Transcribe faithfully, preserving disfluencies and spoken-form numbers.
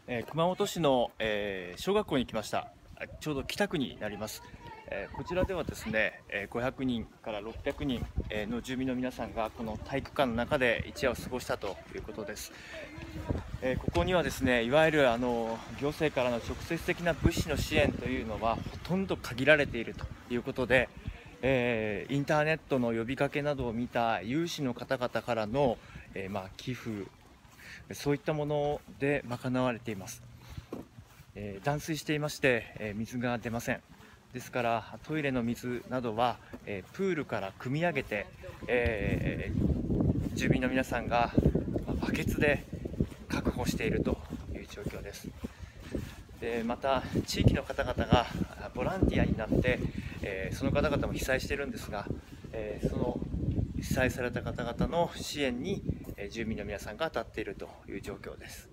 えー熊本市の、えー小学校に来ました。あちょうど北区になります。えーこちらではですね、えーごひゃくにんからろっぴゃくにんえーの住民の皆さんがこの体育館の中で一夜を過ごしたということです。えーここにはですね、いわゆるあの行政からの直接的な物資の支援というのはほとんど限られているということで、えーインターネットの呼びかけなどを見た有志の方々からの、えーまあ、寄付、そういったもので賄われています。えー断水していまして、えー水が出ません。ですからトイレの水などは、えープールから汲み上げて、えー住民の皆さんがまあバケツで確保しているという状況です。でまた地域の方々があボランティアになって、えーその方々も被災しているんですが、えーその被災された方々の支援に、えー住民の皆さんが当たっているという状況です。